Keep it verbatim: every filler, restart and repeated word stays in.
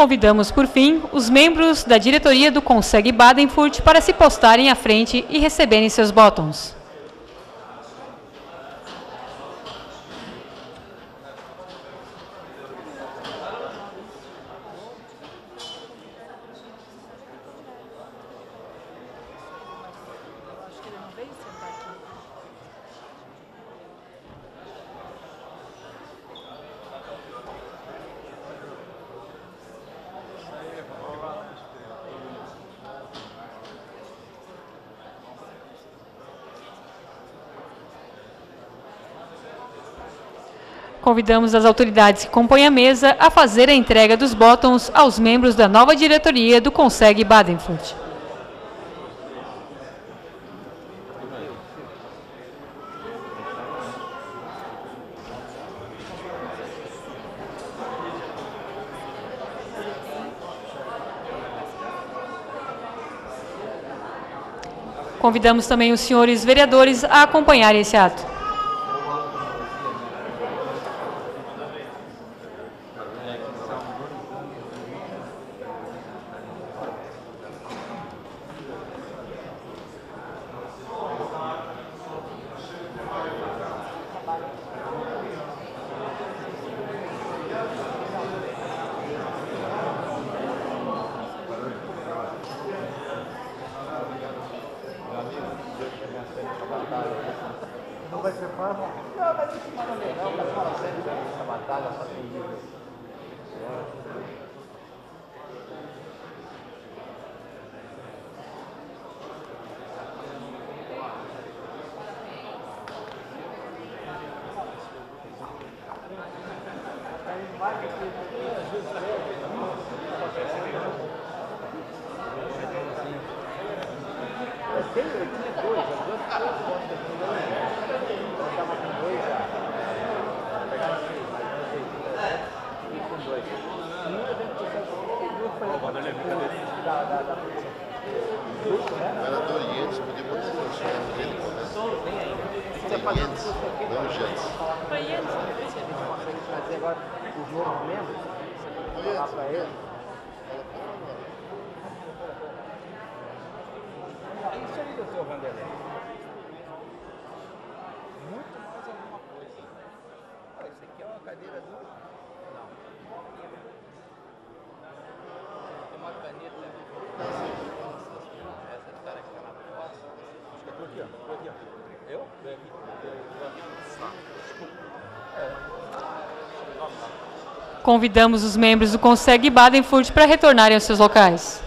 Convidamos, por fim, os membros da diretoria do Conseg Badenfurt para se postarem à frente e receberem seus botões. Convidamos as autoridades que compõem a mesa a fazer a entrega dos botões aos membros da nova diretoria do Conseg Badenfurt. Convidamos também os senhores vereadores a acompanhar esse ato. Não vai ser fácil? Não, vai ser semana legal, vai falar sempre dessa batalha, essa corrida. Eu tinha dois, as duas coisas gostam de mim. Eu estava com dois já. Pegar seis, mais seis. E com dois. E um a gente consegue duas para da da da grupo, né? Era do Oriente, podia botar o nome dele, né? Tem ainda. Tem Oriente, não Jets. Para eles, a gente consegue trazer agora os novos membros. Você falar para eles. Isso aí, doutor Vanderlei. Muito mais alguma coisa. Ah, isso aqui é uma cadeira do... Não. Tem uma caneta. Essa cara que está na foto. Acho que é por aqui, ó. Por aqui, ó. Eu? Vem aqui. Convidamos os membros do Conseg Badenfurt para retornarem aos seus locais.